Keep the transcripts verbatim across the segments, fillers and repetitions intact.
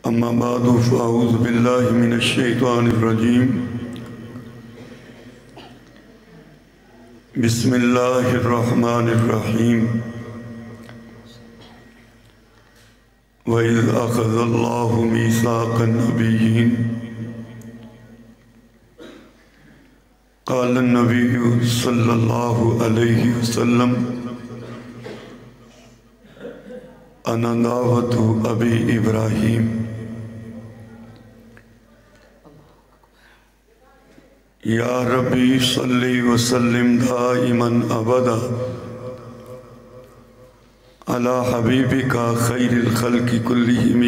اما بعد فاعوذ باللہ من الشیطان الرجیم بسم اللہ الرحمن الرحیم وَإِذْ أَخَذَ اللَّهُ مِيثَاقَ النَّبِيِّينَ قال النبي صلی اللہ علیہ وسلم انا دعوت ابی ابراہیم یا ربی صلی وسلم دائما ابدا علی حبیبک خیر الخلق کلہم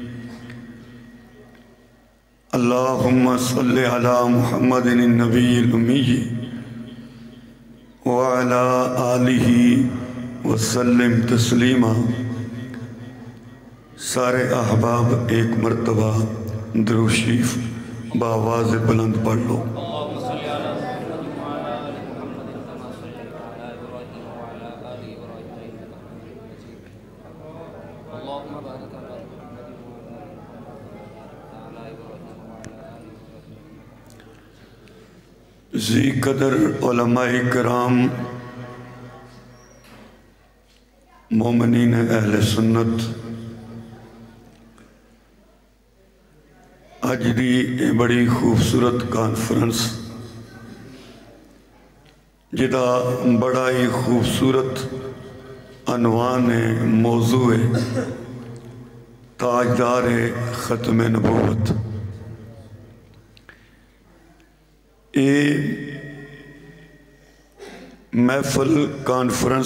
اللہم صلی علی محمد النبی الامی وعلی آلہ وسلم تسلیما۔ سارے احباب ایک مرتبہ درود شریف بآواز بلند پڑھ لو۔ ذی قدر علماء کرام مومنین اہل سنت آج دی بڑی خوبصورت کانفرنس جدا بڑا ہی خوبصورت عنوان موضوع تاجدار ختم نبوت۔ اے محفل کانفرنس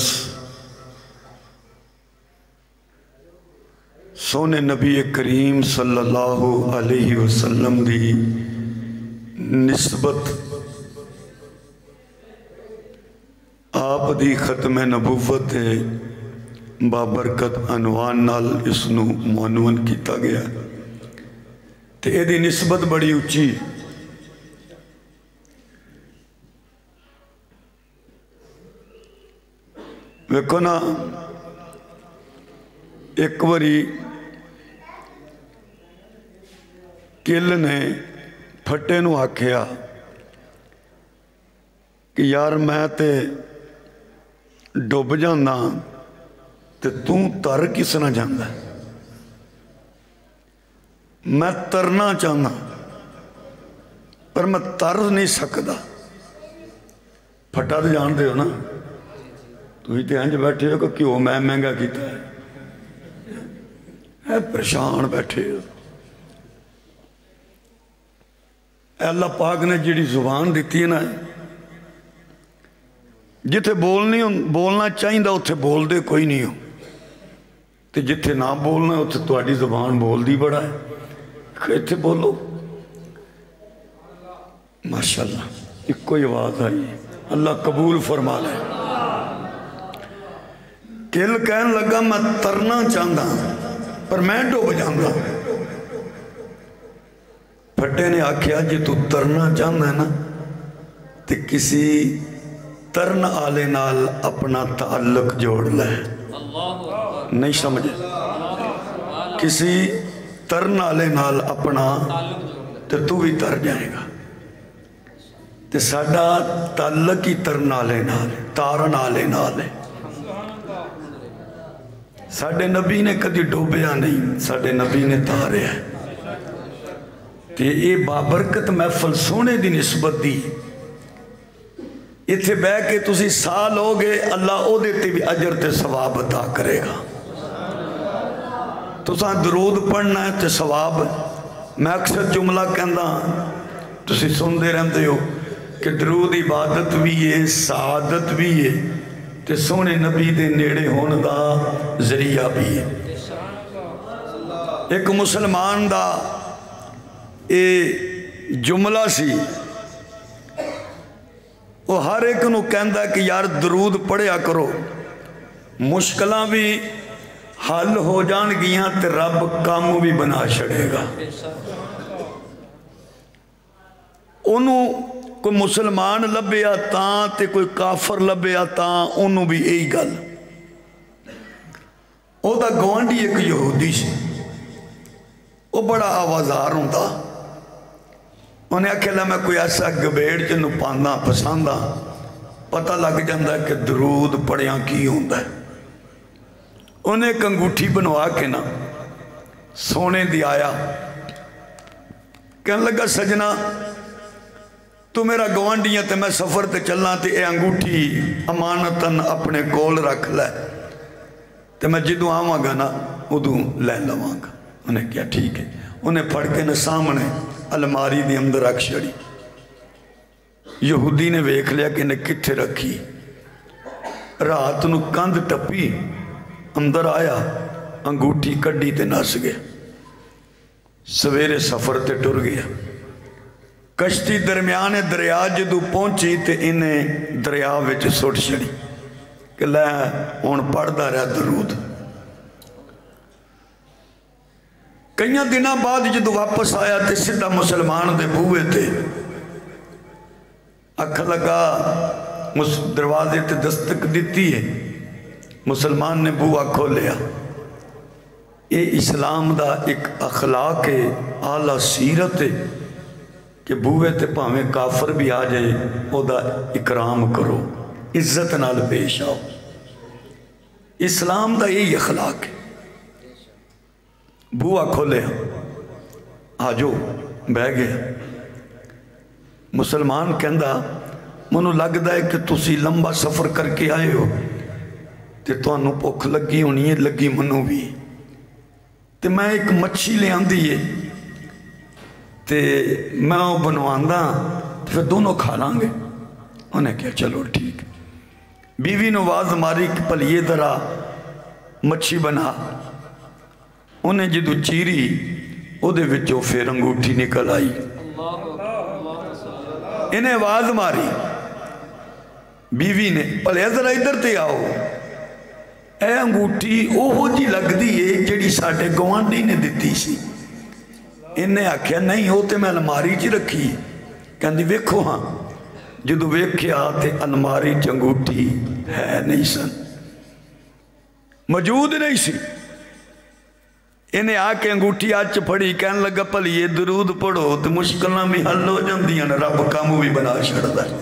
سونے نبی کریم صلی اللہ علیہ وسلم دی نسبت آپ دی ختم نبوت بابرکت عنوان نال اس نو معنون کیتا گیا تے اے دی نسبت بڑی اچھی۔ ویکو نا ایک واری کل نے پھٹے نو آکھیا کہ یار میں تے ڈوب جانا تے توں تر کس نہ جانا ہے، میں ترنا چاہنا پر میں تر نہیں سکتا۔ پھٹا تو جان دے ہو نا، تو ہی تے ہنج بیٹھے ہو کہ کیوں میں مہنگا کیتا ہے، اے پریشان بیٹھے ہو۔ اے اللہ پاک نے جیڑی زبان دیتی ہے نا، جتھے بولنی بولنا چاہیے دا اتھے بول دے کوئی نہیں ہو، تے جتھے نہ بولنا اتھے تواڈی زبان بول دی بڑا ہے، اتھے بولو۔ ماشاءاللہ ایک کوئی آواز آئی، اللہ قبول فرما لے۔ کل کہن لگا میں ترنا چاہتا پر میں ڈوب جاؤں۔ پھٹے نے آکھیا جی تو ترنا چاہتا ہے نا تے کسی ترن آلے نال اپنا تعلق جوڑ لے۔ نہیں سمجھے؟ کسی ترن آلے نال اپنا تے تو بھی تر جائے گا، تے ساڈا تعلق ہی ترن آلے نال تارن آلے نال ہے۔ ساڑھے نبی نے کدی ڈوبیا نہیں، ساڑھے نبی نے تارے ہیں۔ تے اے بابرکت محفل سونے دی نسبت دی، اتھے بے کے تسی سال ہو گے، اللہ او دیتے بھی اجر تے ثواب عطا کرے گا۔ تساں درود پڑھنا ہے تے ثواب۔ میں اکثر جملہ کہندا تسی سن دے رہندے ہو کہ درود عبادت بھی ہے، سعادت بھی ہے، تے سونے نبی دے نیڑے ہون دا ذریعہ بھی ہے۔ ایک مسلمان دا اے جملہ سی، وہ ہر ایک نو کہندا کہ یار درود پڑھیا کرو، مشکلیں بھی حل ہو جان گیاں تے رب کام بھی بنا چھڑے گا۔ انہوں کوئی مسلمان لبیا تاں تے کوئی کافر لبیا تاں انہوں بھی یہی گل۔ او دا گوانڈی ایک یہودی سی، وہ بڑا آوازار ہوتا. انہیں آخیا میں کوئی ایسا گبیڑ جنوں پانا پسند آ پتہ لگ جاتا ہے کہ درود پڑھیاں کی ہوتا ہے. انہیں ایک انگوٹھی بنوا کے نا سونے دی آیا کہنے لگا سجنا تو میرا گوانڈیاں تے میں سفر تے چلنا تے اے انگوٹھی امانتاً اپنے کول رکھ لے تے میں جدوں آواں گا نا ادوں لے لواں گا. انہیں کیا ٹھیک ہے. انہیں پڑھ کے نا سامنے الماری دی اندر رکھ چھڑی. یہودی نے ویکھ لیا کہ انہیں کتھے رکھی. رات نو کند ٹپی اندر آیا انگوٹھی کڈی تے نس گیا. سویرے سفر تے ٹر گیا. کشتی درمیان دریا جدو پہنچی تے انہیں دریا وچ سٹ چھڑی کہ لے ہن پڑھدا رہا درود. کئی دنوں بعد جدو واپس آیا تے سیدھا مسلمان دے بوئے تے اکھ لگا دروازے تے دستک دیتی ہے. مسلمان نے بوا کھولیا. یہ اسلام دا ایک اخلاق ہے اعلیٰ سیرت ہے کہ بوئے تے پاویں کافر بھی آ جائے او دا اکرام کرو عزت نال پیش آؤ. اسلام دا یہی اخلاق ہے. بوا کھولے آجو بہ گیا. مسلمان کہندا منو لگدا ہے کہ تسی لمبا سفر کر کے آئے ہو تے تانوں بھوک لگی ہونی ہے. لگی منو بھی تے میں ایک مچھی لے آندی ہے تے میں وہ بنواندا پھر دونوں کھا لیں گے. انہیں کہا چلو ٹھیک. بیوی نے آواز ماری کہ پل یہ ذرا مچھی بنا. انہیں جدو چیری او دے وچوں پھر انگوٹھی نکل آئی. انہیں آواز ماری بیوی نے پل یہ ذرا ادھر تے آؤ. اے انگوٹھی اوہو جی لگ دی ہے جڑی ساڑھے گوانڈی نے دیتی سی. انہیں آکھیا نہیں ہوتے میں الماری چی رکھی. کہندی ویکھو ہاں. جدو ویکھیا تے الماری چ انگوٹھی ہے نہیں سن موجود نہیں سی. انہیں آ کے انگوٹھی آج پڑھی کہنے لگا پل یہ درود پڑھو تو مشکلہ میں حل ہو جاندی ہیں. رب کامو بھی بنا چھڑ دا.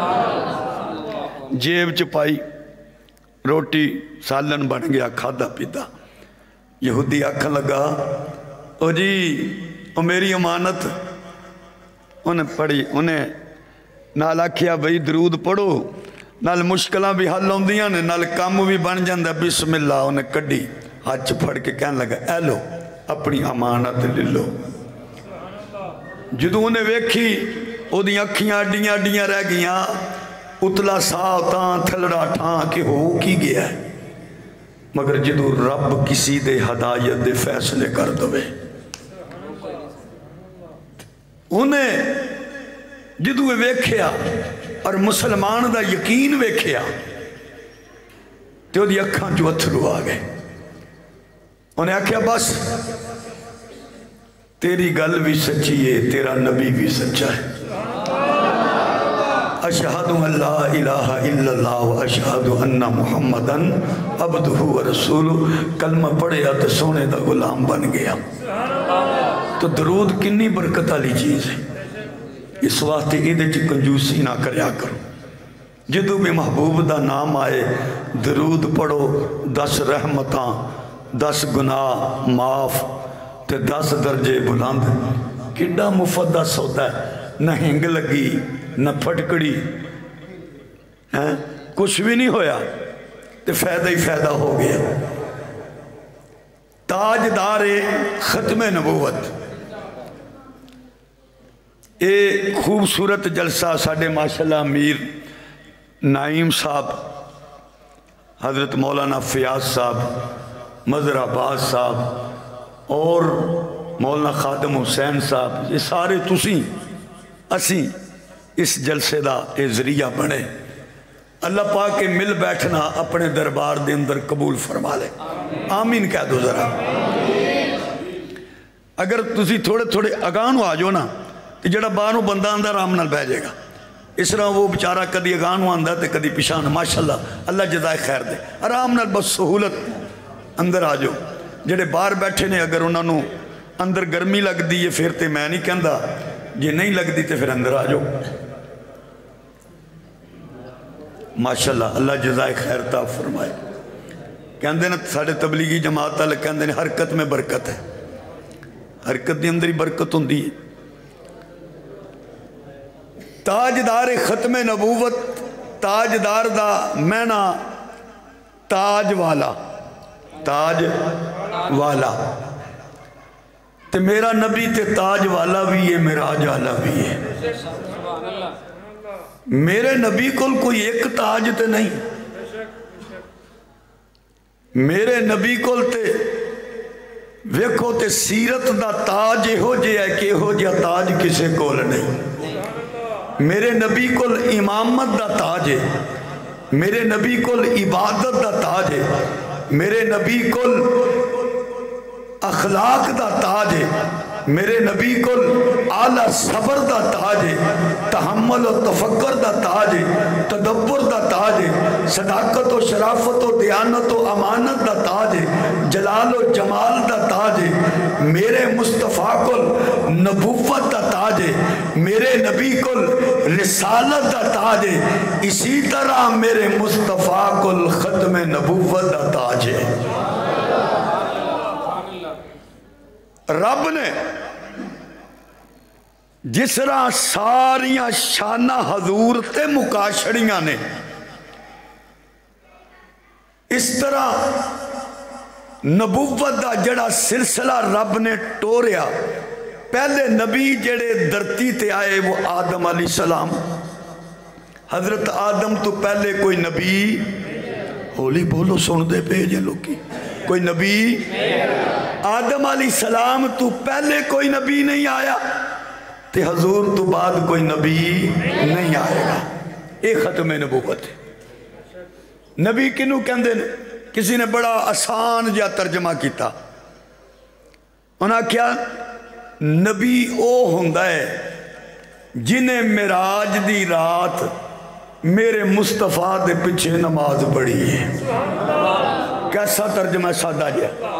جیب چپائی روٹی سالن بن گیا کھادا پیتا. یہودی آکھن لگا او جی او میری امانت. انہیں پڑھی انہیں نال آکھیا بھئی درود پڑھو نال مشکلہ بھی حل ہوندیاں نے نال کام بھی بن جاندہ. بسم اللہ. انہیں کڈی ہاتھ پھڑ کے کہنے لگا اے لو اپنی امانت لے لو. جدو انہیں ویکھی او دی اکھیاں اڈیاں اڈیاں رہ گیاں. اتلا ساتاں تھلڑا ٹھاں کہ ہو کی گیا ہے. مگر جدو رب کسی دے ہدایت دے فیصلے کر دوے انہیں جدو ویکھیا اور مسلمان دا یقین ویکھیا تو دی اکھاں جو اتھرو آ گئے. انہیں آکھیا بس تیری گل بھی سچی ہے تیرا نبی بھی سچا ہے. اشہدو ان لا الہ الا اللہ و اشہدو ان محمدن عبدہ و رسولہ. کلمہ پڑھیا تو سونے دا غلام بن گیا. تو درود کنی برکت والی چیز ہے. اس واسطے ایدے چ کنجوسی نہ کریا کرو. جدو بھی محبوب دا نام آئے درود پڑھو. دس رحمتاں دس گناہ معاف تے دس درجے بلند. کڈا مفدس ہوتا ہے. نہ ہنگ لگی نہ پھٹکڑی کچھ بھی نہیں ہویا تے فائدہ ہی فائدہ ہو گیا. تاجدار ختم نبوت. اے خوبصورت جلسہ ساڑھے ماشاءاللہ امیر نائم صاحب حضرت مولانا فیاض صاحب مظہر عباس صاحب اور مولانا خادم حسین صاحب یہ سارے تسی اسی اس جلسے دا اے ذریعہ بنے. اللہ پاک کے مل بیٹھنا اپنے دربار دے اندر قبول فرما لے. آمین کہہ دو ذرا. اگر تسی تھوڑے تھوڑے اگانو آجو نا تو جڑا باہروں بندہ اندر آرام نال بہ جائے گا. اس طرح وہ بچارہ کدی اگانو آندہ تے کدی پیشان. ماشاءاللہ اللہ جزائے خیر دے. آرام نال بس سہولت اندر آجو. جڑے باہر بیٹھے نے اگر انہوں اندر گرمی لگ دی ہے پھر تے میں نہیں کہندا، جے نہیں لگ دی تے پھر اندر آ جاؤ۔ ماشاءاللہ اللہ جزائے خیر تا فرمائے۔ کہندے نا ساڑھے تبلیغی جماعت والے کہندے نے حرکت میں برکت ہے، حرکت دی اندر ہی برکت ہوندی ہے۔ تاجدار ختم نبوت، تاجدار دا مینا تاج والا، تاج والا تے میرا نبی تے تاج والا بھی ہے، معراج والا بھی ہے۔ میرے نبی کو کوئی ایک تاج تے نہیں، میرے نبی کو تے ویکھو تے سیرت دا تاج ہو جے ہے کہ ہو جا تاج کسے کول نہیں۔ میرے نبی کو امامت دا تاج ہے، میرے نبی کو عبادت دا تاج ہے، میرے نبی کو اخلاق دا تاج ہے، میرے نبی کو اعلیٰ صبر دا تاج ہے، تحمل و تفکر دا تاج ہے، تدبر دا تاج ہے، صداقت و شرافت و دیانت و امانت دا تاج ہے، جلال و جمال دا تاج ہے، میرے مصطفیٰ کو نبوت دا تاج ہے، میرے نبی کو رسالت دا تاج ہے، اسی طرح میرے مصطفیٰ کو ختم نبوت دا تاج ہے۔ رب نے جس طرح ساریاں شانہ حضور تے مکاشڑیاں نے، اس طرح نبوت دا جڑا سلسلہ رب نے ٹوریا۔ پہلے نبی جڑے دھرتی تے آئے وہ آدم علیہ السلام، حضرت آدم تو پہلے کوئی نبی، ہولی بولو سن دے پہ جے لوگ کی، کوئی نبی آدم علیہ السلام تو پہلے کوئی نبی نہیں آیا تے حضور تو بعد کوئی نبی نہیں آئے گا۔ ایک ختم نبوت ہے۔ نبی کنو کہندے نے؟ کسی نے بڑا آسان جا ترجمہ کیتا، انہاں کیا نبی او ہوندہ ہے جنہیں معراج دی رات میرے مصطفیٰ دے پچھے نماز پڑھی ہے۔ کیسا ترجمہ سادہ جا؟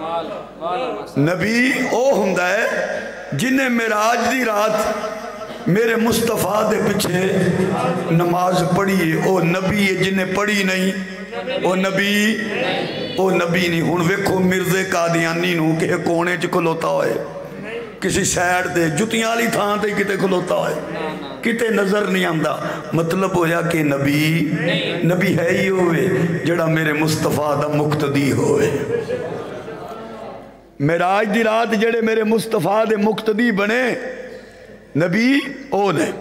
نبی او ہوندہ ہے جنہیں معراج دی رات میرے مصطفیٰ دے پچھے نماز پڑھی ہے۔ او نبی ہے جنہیں پڑھی نہیں، او نبی او نبی نہیں۔ ہن ویکھو مرزے قادیانی نو کہ کونے چ کھلوتا ہوئے، کسی سائڈ دے جتیاں والی تھان تے کتے کھلوتا ہوئے، کتے نظر نہیں آندا، مطلب ہویا کہ نبی نبی ہے ہی ہوئے جڑا میرے مصطفیٰ دا مقتدی ہوئے۔ معراج دی رات جڑے میرے مصطفیٰ دے مقتدی بنے نبی او نے۔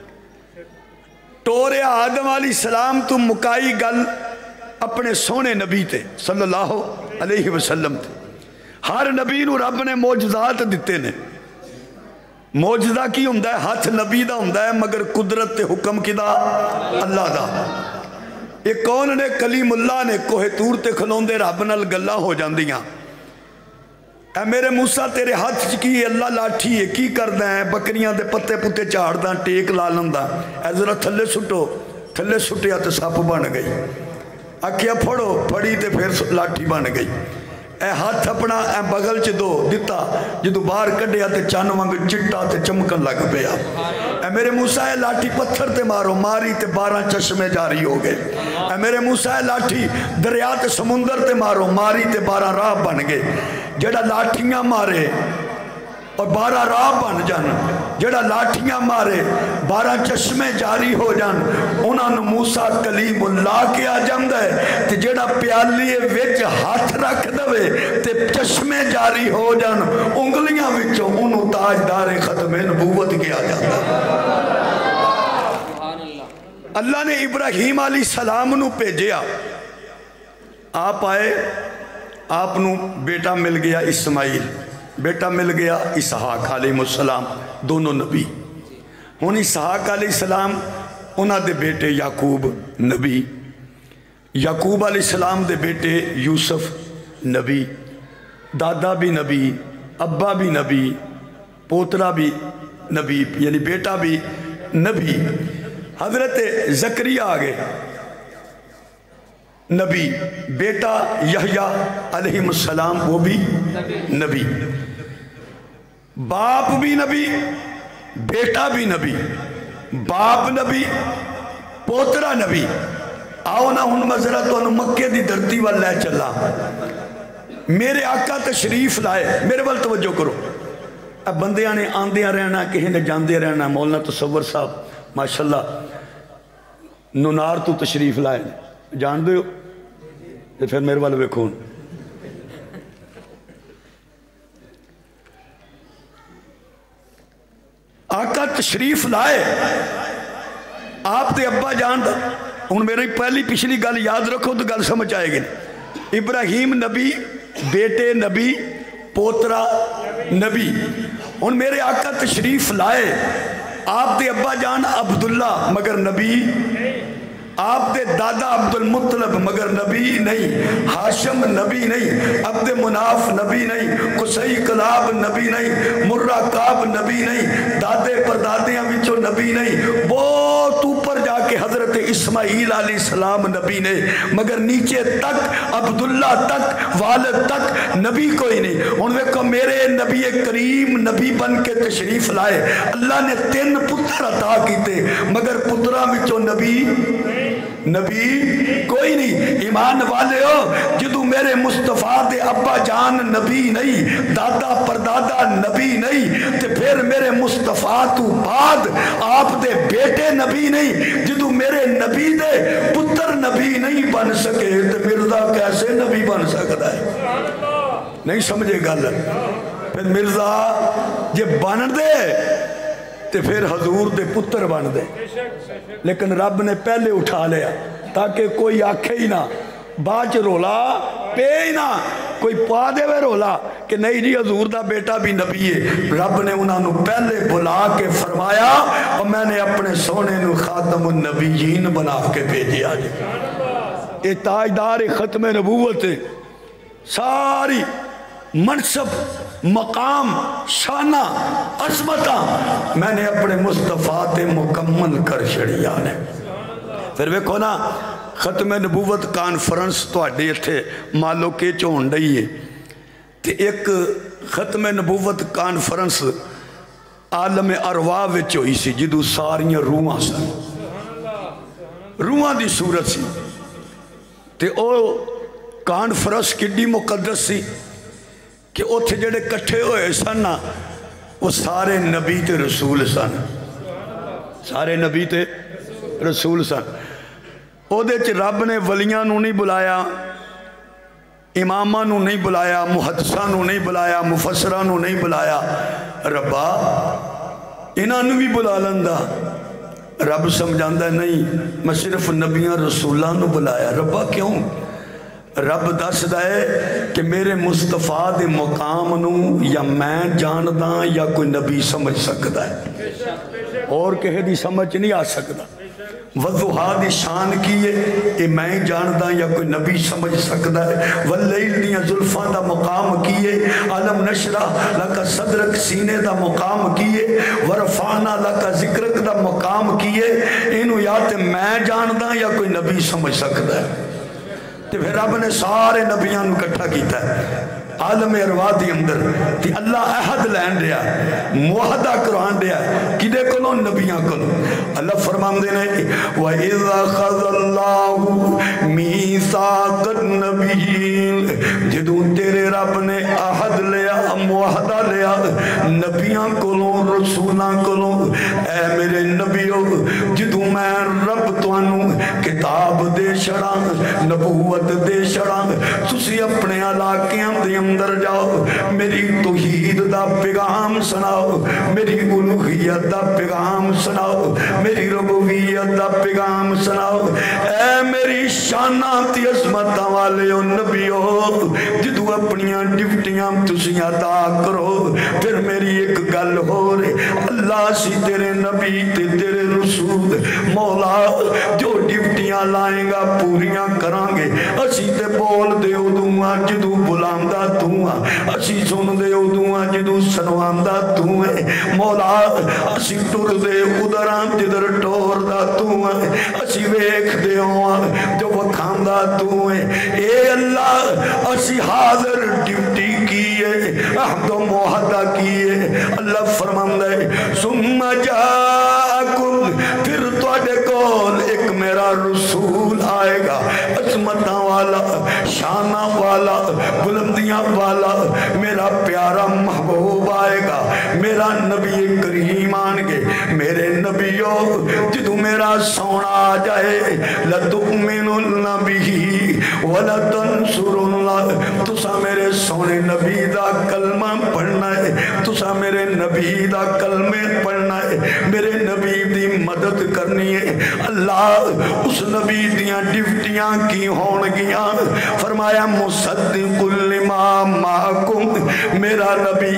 ٹورے آدم علیہ السلام تو مکائی گل اپنے سونے نبی تے صلی اللہ علیہ وسلم تے۔ ہر نبی نو رب نے معجزات دیتے نے۔ معجزہ کی ہوندہ ہے؟ ہاتھ نبی دا ہوندہ ہے مگر قدرت تے حکم کی دا اللہ دا۔ ایک کون نے کلیم اللہ نے کوہ تور تے کھلوندے رب نال گلہ ہو جاندیاں، اے میرے موسیٰ تیرے ہاتھ کی اللہ لاٹھی ہے کی کردہ ہیں؟ بکریاں دے پتے پتے چاڑ داں ٹیک لالندہ، اے ذرا تھلے سٹو، تھلے سٹیا تے ساپ بن گئی، اکھیا پھڑو پھڑی تے پھر لاٹھی بن گئی۔ اے ہاتھ اپنا اے بغل چ دو دیتا، جدو باہر کڈیا تے چان وانگ چٹا تے چمکن لگ پیا۔ اے میرے موسیٰ اے لاٹھی پتھر تے مارو، ماری تے بارہ چشمے جاری ہو گئے۔ اے میرے موسیٰ اے لاٹھی دریا تے سمندر تے مارو، ماری تے بارہ راہ بن گئے۔ جڑا لاٹھیاں مارے اور بارہ راہ بن جان، جڑا لاٹھیاں مارے بارہ چشمے جاری ہو جان، انہاں نو موسیٰ کلیم اللہ کیا جاندہ ہے۔ تے جڑا پیالیے وچ ہاتھ رکھ دوے تے چشمے جاری ہو جان، انگلیاں وچوں انہوں تاجدار ختم نبوت کیا جاندہ ہے۔ اللہ نے ابراہیم علیہ السلام نو بھیجیا، آپ آئے، آپ نو بیٹا مل گیا اسماعیل، بیٹا مل گیا اسحاق علیہ السلام، دونوں نبی۔ ہن اسحاق علیہ السلام انہاں دے بیٹے یعقوب نبی، یعقوب علیہ السلام دے بیٹے یوسف نبی، دادا بھی نبی، ابا بھی نبی، پوترا بھی نبی، یعنی بیٹا بھی نبی۔ حضرت زکریا آگے نبی، بیٹا یحییٰ علیہ السلام وہ بھی نبی۔ باپ بھی نبی بیٹا بھی نبی باپ نبی پوترا نبی آؤ نا ہن مزرہ تو انہوں مکے دی دھرتی وال لے چلا میرے آقا تشریف لائے میرے وال توجہ کرو اب بندیاں نے آندیاں رہنا کہیں نے جاندے رہنا مولانا تصور صاحب ماشاءاللہ نونار تو تشریف لائے جان دے ہو پھر میرے وال ویکھون آقا تشریف لائے آپ دے ابا جان دا ہن میری پہلی پچھلی گل یاد رکھو تو گل سمجھ آئے گی ابراہیم نبی بیٹے نبی پوترا نبی ہن میرے آقا تشریف لائے آپ دے ابا جان عبداللہ مگر نبی آپ دے دادا عبد المطلب مگر نبی نہیں ہاشم نبی نہیں عبد مناف نبی نہیں قصی کلاب نبی نہیں مرہ کعب نبی نہیں دادے پر دادیاں وچوں نبی نہیں بہت اوپر جا کے حضرت اسماعیل علیہ السلام نبی نے مگر نیچے تک عبداللہ تک والد تک نبی کوئی نہیں ان میں کو میرے نبی کریم نبی بن کے تشریف لائے اللہ نے تین پتر عطا کیتے مگر پترہ وچوں نبی نبی کوئی نہیں ایمان والے ہو جدو میرے مصطفیٰ دے ابا جان نبی نہیں دادا پردادا نبی نہیں تے پھر میرے مصطفیٰ تو بعد آپ دے بیٹے نبی نہیں جدو میرے نبی دے پتر نبی نہیں بن سکے تے مرزا کیسے نبی بن سکتا ہے نہیں سمجھے گل پھر مرزا جے بن دے تے پھر حضور دے پتر بن دے لیکن رب نے پہلے اٹھا لیا تاکہ کوئی آکھے ہی نہ باچ رولا پے ہی نہ کوئی پا دے وے رولا کہ نہیں جی حضور دا بیٹا بھی نبی ہے رب نے انہوں نے پہلے بلا کے فرمایا اور میں نے اپنے سونے نو خاتم النبیین بنا کے بھیجے آج یہ تاجدار ختم نبوت ساری منصب مقام شانہ عظمتہ میں نے اپنے مصطفیٰ تے مکمل کر چھڑیا نے پھر ویکھو نا ختم نبوت کانفرنس تو اڈے تھے مالو کے چون ڈئی ہے تے ایک ختم نبوت کانفرنس عالم ارواح وچ ہوئی سی جدو ساریاں روحاں سن روحاں دی صورت سی تے او کانفرنس کڈی مقدس سی کہ اوتھے جڑے کٹھے ہوئے سن وہ سارے نبی تے رسول سن سارے نبی تے رسول سن او دے چ رب نے ولیاں نو نہیں بلایا اماماں نو نہیں بلایا محدثاں نو نہیں بلایا مفسراں نو نہیں بلایا ربا انہاں نو بھی بلا لندا رب سمجھاندا نہیں میں صرف نبیاں رسولاں نو بلایا ربا کیوں رب دس دائے کہ میرے مصطفیٰ دے مقام نو یا میں جانداں یا کوئی نبی سمجھ سکتا ہے اور کہے دی سمجھ نہیں آ سکتا وضحا دی شان کیے اے میں جانداں یا کوئی نبی سمجھ سکتا ہے واللیل دیاں ظلفان دا مقام کیے علم نشرہ لکا صدرک سینے دا مقام کیے ورفانا لکا ذکرک دا مقام کیے انہوں یا تے میں جانداں یا کوئی نبی سمجھ سکتا ہے تے پھر رب نے سارے نبیاں نو کٹھا کیتا ہے عالم ارواح دی اندر تی اللہ احد لین دیا موحدہ قرآن دیا کدے کلو نبیاں کلو اللہ فرمان دینے وَإِذَا خَذَ اللَّهُ مِيثَاقَ النَّبِيِّينَ جدوں تیرے رب نے احد لیا موحدہ لیا نبیاں کلو رسولاں کلو اے میرے نبیوں جدوں میں رب توانوں کتاب دے شڑاں نبوت دے شڑاں تسی اپنے علاقیاں دے اندر جاؤ میری توحید دا پیغام سناؤ میری الوہیت دا پیغام سناؤ میری ربوبیت دا پیغام سناؤ اے میری شاناتی عظمت والے نبیو جدو اپنیاں ڈیوٹیاں تسی ادا کرو پھر میری ایک گل ہو رہے اللہ سی تیرے نبی تے تیرے رسول مولا جو ڈیوٹی ڈیوٹیاں لائیں گا پوریاں کران گے اسی تے بول دے ادوں جدوں بلاندا تو اسی سن دے ادوں جدوں سنواندا تو ہے مولا اسی ٹر دے ادھراں جدھر ٹور دا تو ہے اسی ویکھ دے جو وکھاندا تو ہے اے اللہ اسی حاضر ڈیوٹی کیے عہد و معاہدہ کیے اللہ فرماندا ہے ثم جاءکم پھر تواڈے کول ایک میرا رسول آئے گا عظمتاں والا شاناں والا بلندیاں والا میرا پیارا محبوب آئے گا میرا نبی کریم آن گے میرے نبیوں جدو میرا سونا آ جائے لَتُؤْمِنُنَّ بِهِ وَلَتَنْصُرُنَّ تُسا میرے سونے نبی دا کلمہ پڑھنا ہے تُسا میرے نبی دا کلمے پڑھنا ہے میرے نبی دی مدد کرنی ہے اللہ اس نبی دیاں ڈیوٹیاں کی ہون گیاں فرمایا مصدق لما معکم میرا نبی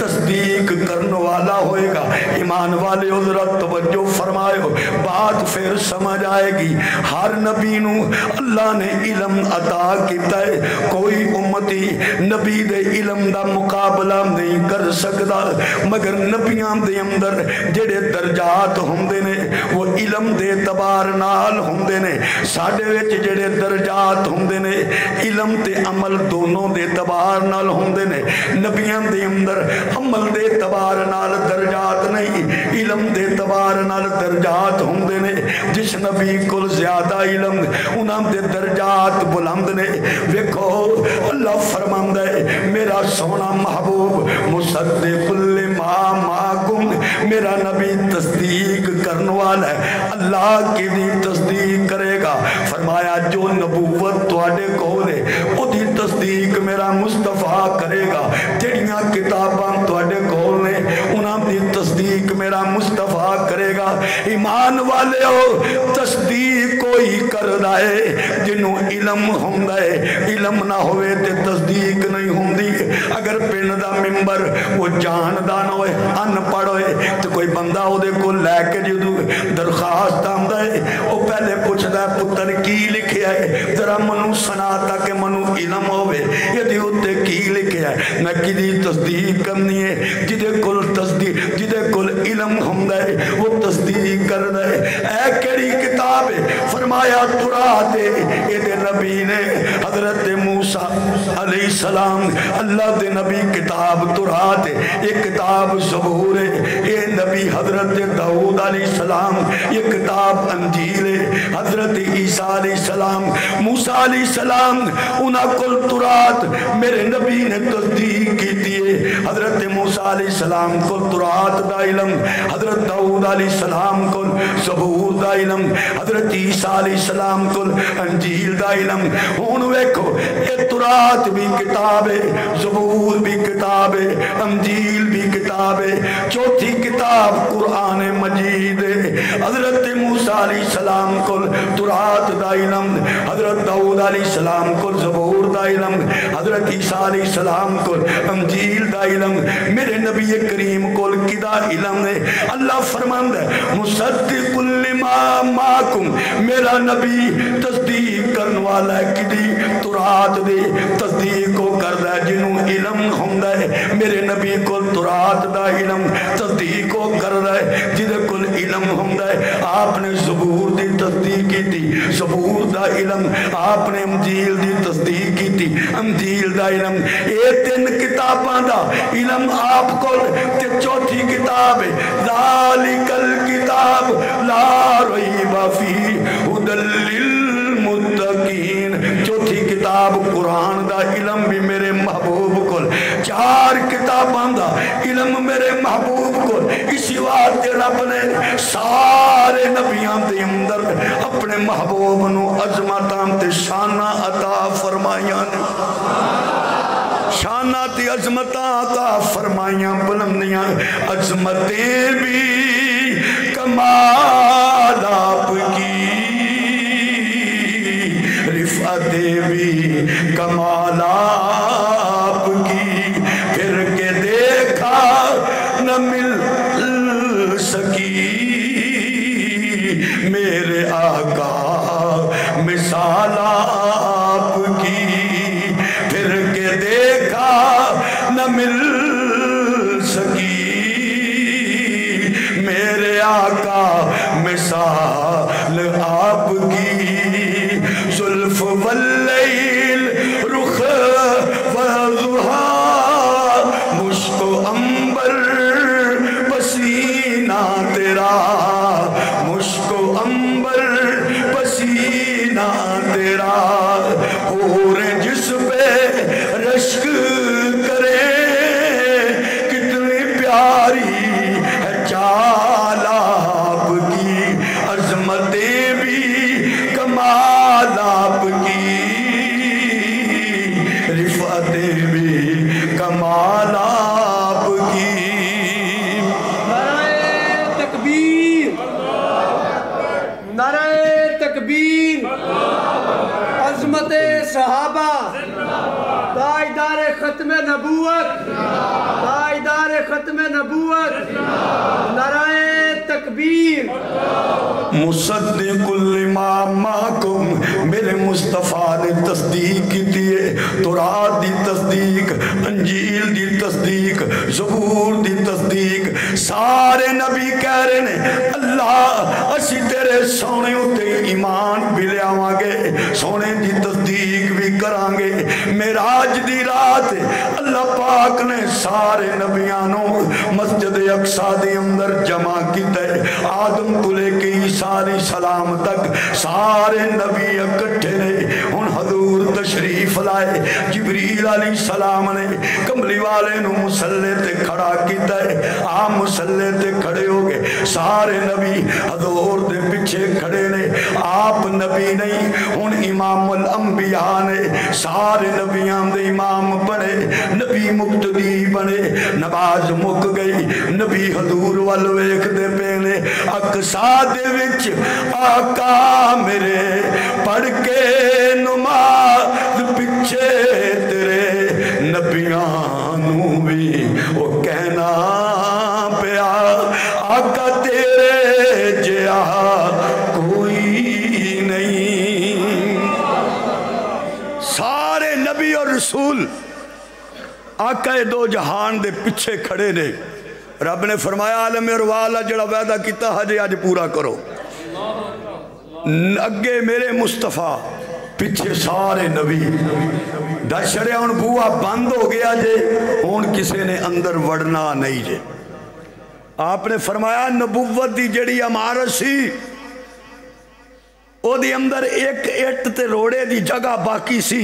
تصدیق کرنے والا ہوئے گا ایمان والے حضرت توجہ فرمائے بات پھر سمجھ آئے گی ہر نبی نو اللہ نے علم عطا کیتا ہے کوئی امتی نبی دے علم دا مقابلہ نہیں کر سکتا مگر نبیاں دے اندر جڑے درجات ہوندے نے وہ علم دے اعتبار نال ہوندے نے ساڈے وچ جڑے درجات ہوندے نے علم تے عمل دونوں دے اعتبار نال ہوندے نے نبیاں دے اندر عمل دے اعتبار نال درجات نہیں علم دے اعتبار نال درجات ہوندے نے جس نبی کو زیادہ علم انہاں دے درجات بلند نے ویکھو اللہ فرماندا ہے میرا سونا محبوب مصدق لما معکم میرا نبی تصدیق کرنے والا ہے اللہ کی بھی تصدیق کرے گا فرمایا جو نبوت تواڈے کول ہے او دی تصدیق میرا مصطفیٰ کرے گا جڑیاں کتاباں تواڈے کول نے انہاں دی تصدیق میرا مصطفیٰ کرے گا ایمان والے ہو تصدیق کوئی کردا ہے جنوں علم ہوندا ہے علم نہ ہوئے تے تصدیق نہیں ہوندی اگر پنڈ دا ممبر وہ جاندا نہ ہوئے ان پڑھ ہوئے تو کوئی بندہ او دے کول لے کے جدوں درخواست آندا ہے او پہلے پوچھدا ہے پتر کی لکھیا ہے ذرا منو سنا تاکہ منو علم ہوئے یہ دی اتے کی لکھیا ہے میں کی دی تصدیق کرنی ہے جدے کل تصدیق جدے کل علم ہوندا ہے وہ تصدیق کردا ہے اے کیڑی کتاب ہے فرمایا تورات ہے اے دے نبی نے حضرت موسیٰ علیہ السلام اللہ دے نبی کتاب تورات ہے یہ کتاب زبور ہے یہ نبی حضرت داؤد علیہ السلام یہ کتاب انجیل ہے حضرت عیسیٰ علیہ السلام موسیٰ علیہ السلام انہاں کل تورات میرے نبی نے تصدیق کی دیئے حضرت موسیٰ علیہ السلام کو تورات دا علم حضرت داؤد علیہ السلام کو زبور دا علم حضرت عیسیٰ علیہ السلام کو انجیل دا علم ہون ویکھو یہ تورات بھی کتاب ہے زبور بھی کتاب ہے انجیل بھی کتاب ہے چوتھی کتاب قرآن مجید ہے حضرت موسیٰ علیہ السلام کو تورات دا علم حضرت داؤد علیہ السلام کو زبور دا علم حضرت عیسیٰ علیہ السلام کو انجیل دا علم میرے نبی کریم کو کدا علم ہے اللہ فرماندا ہے مصدق لما معکم میرا نبی تصدیق کرنے والا ہے کدی تورات دی تصدیق کو کردا ہے جنوں علم ہوندا ہے میرے نبی کو تورات دا علم تصدیق کو کردا ہے جدے کول علم ہوندا ہے آپ نے زبور دی تصدیق کی تھی زبور دا علم آپ نے انجیل دی تصدیق کی تھی انجیل دا علم اے تین کتاباں دا علم آپ کو تے چوتھی کتاب ہے ذالک الکتاب لا ریب فیہ ھدی للمتقین چوتھی کتاب قرآن دا علم بھی میرے محبوب کو چار کتاباں دا علم میرے محبوب کو اسی واسطے رب نے سارے نبیاں دے اندر اپنے محبوب نو عظمتاں تے شاناں عطا فرمائیاں نے شاناں تے عظمتاں عطا فرمائیاں بلندیاں عظمتیں بھی کمال آپ کی رفعتیں بھی کمال آپ کی پھر کے دیکھا نہ مل سکی میرے آقا مل سکی میرے آقا مثال آپ کی زلف واللیل رخ وضحا مشک و عنبر پسینہ تیرا مشک و عنبر پسینہ تیرا اور جس پہ رشک کرے کتنی پیاری ہے چال آپ کی عظمتیں بھی کمال آپ کی رفعتیں بھی کمال آپ کی نعرہ تکبیر نعرہ تکبیر عظمت صحابہ تاجدار ختم نبوت تاجدار ختم نبوت نعرہ تکبیر مصدق لما معکم میرے مصطفیٰ نے تصدیق کی دیئے تورات دی تصدیق انجیل دی تصدیق زبور دی تصدیق سارے نبی کہہ رہے ہیں اللہ اسی تیرے سونے ہوتے ایمان بھی لے آوانگے سونے دی تصدیق بھی کرانگے معراج دی رات اللہ پاک نے سارے نبیانوں مسجد اقصی دے اندر جمع کیتا ہے آدم تو لے کے عیسیٰ علیہ السلام تک سارے نبی اکٹھے نے ان حضور تشریف لائے جبریل علیہ السلام نے کملی والے نو مسلح تے کھڑا کیتا ہے آپ مسلح تے کھڑے ہو گئے سارے نبی حضور دے پیچھے کھڑے نے آپ نبی نہیں ان امام الانبیاء نے سارے نبیاں دے امام بنے نبی مقتدی بنے نماز مک گئی نبی حضور والویک دے پینے اقصا دے وچ آقا میرے پڑھ کے نماز پچھے تیرے نبیانوں بھی وہ کہنا پیا آقا تیرے جیا کوئی نہیں سارے نبی اور رسول آقا دو جہان دے پیچھے کھڑے نے رب نے فرمایا عالم اروالا جڑا وعدہ کیتا حجے آج پورا کرو اگے میرے مصطفیٰ پیچھے سارے نبی دشڑے ان بوا بند ہو گیا جے ان کسے نے اندر وڑنا نہیں جے آپ نے فرمایا نبوت دی جڑی امارت سی او دی اندر ایک اٹ تے روڑے دی جگہ باقی سی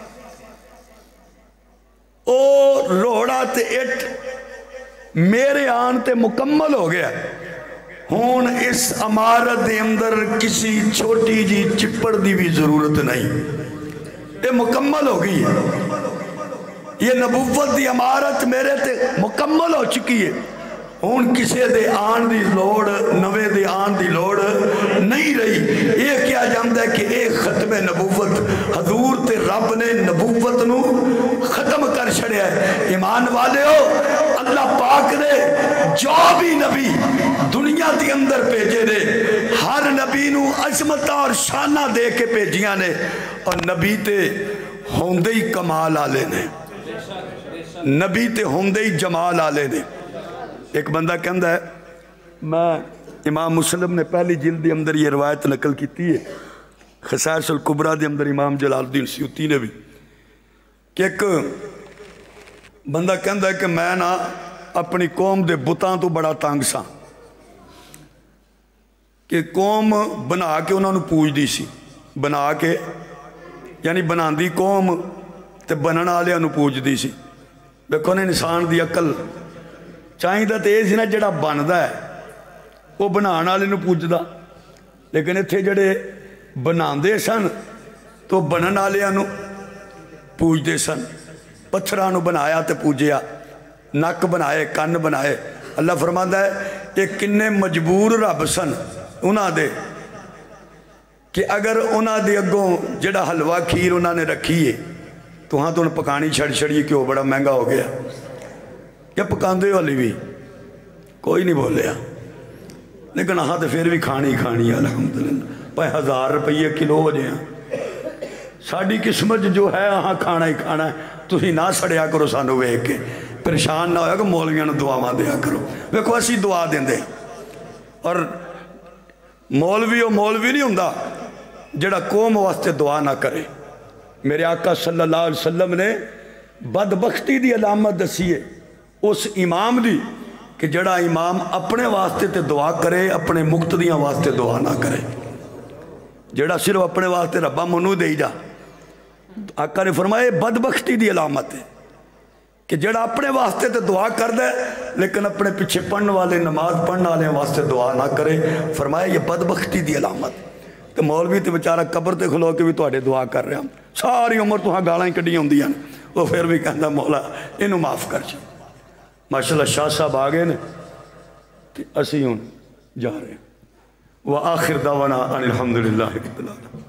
او روڑا تے اٹ میرے آن تے مکمل ہو گیا ہون اس امارت دے اندر کسی چھوٹی جی چپڑ دی بھی ضرورت نہیں یہ مکمل ہو گئی ہے یہ نبوت دی امارت میرے تے مکمل ہو چکی ہے ہون کسے دے آن دی لوڑ نوے دے آن دی لوڑ نہیں رہی یہ کیا جاندہ ہے کہ ایک ختم نبوت حضور تے رب نے نبوت نو ختم کر چھڑیا ہے ایمان والے ہو اللہ پاک نے جو بھی نبی دنیا دی اندر پیجے نے ہر نبی نو عظمت اور شانہ دے کے پیجیاں نے اور نبی تے ہوندے ہی کمال آلے نے نبی تے ہوندے ہی جمال آلے نے ایک بندہ کہندہ ہے میں امام مسلم نے پہلی جلد دے اندر یہ روایت نقل کیتی ہے خصائص الکبریٰ دے اندر امام جلال الدین سیوطی نے بھی کہ ایک بندہ کہندہ ہے کہ میں نا اپنی قوم دے بتاں تو بڑا تانگ سا کہ قوم بنا کے انہوں نے پوچھ دی سی بنا کے یعنی بنا دی قوم تے بننا آلے انہوں پوچھ دی سی دیکھو نے انسان دی عقل چاہیں دا تیز ہی نا جڑا بندہ ہے وہ بنانا آلے انہوں پوچھ دا لیکن اتھے جڑے بنان دے سن تو بنن آلے انہوں پوچھ دے سن پتھرانو بنایا تے پوجیا نک بنائے کن بنائے اللہ فرماتا ہے کہ کنے مجبور رب سن انہاں دے کہ اگر انہاں دے اگوں جڑا حلوہ کھیر انہاں نے رکھیے تو ہاں تو انہیں پکانی چھڑ چھڑی کہ وہ بڑا مہنگا ہو گیا کیا پکاندے والی بھی کوئی نہیں بولیا لیکن ہاں تو پھر بھی کھانی کھانی ہے الحمدللہ پہ ہزار روپیے کلو ہو جائیں ساڑھی قسمت جو ہے ہاں کھانا ہی کھانا ہے تو ہی نہ سڑیا کرو سانو ویک کے پریشان نہ ہویا کہ مولویاں نو دعاواں دیا کرو. ویکھو اسی دعا دیندے اور مولوی و مولوی نہیں ہوندا جڑا قوم واسطے دعا نہ کرے. میرے آقا صلی اللہ علیہ وسلم نے بدبختی دی علامت دسی ہے اس امام دی کہ جڑا امام اپنے واسطے تے دعا کرے اپنے مقتدیاں واسطے دعا نہ کرے. جڑا صرف اپنے واسطے ربا منو دے جا. آقا نے فرمایا بدبختی دی علامت ہے کہ جڑا اپنے واسطے تے دعا کر دے لیکن اپنے پیچھے پڑھنے والے نماز پڑھنے والے واسطے دعا نہ کرے. فرمایا یہ بدبختی دی علامت. تو مولوی تے بیچارہ قبر تے کھلو کے بھی تواڈے دعا کر رہے ہیں ساری عمر تو ہاں گالاں کڈیاں ہوندیاں وہ پھر بھی کہندا مولا اینوں معاف کر چا. ماشاءاللہ شاہ صاحب آ گئے نے تے اسی ہن جا رہے ہیں. وآخر دعوانا ان الحمدللہ رب العالمین.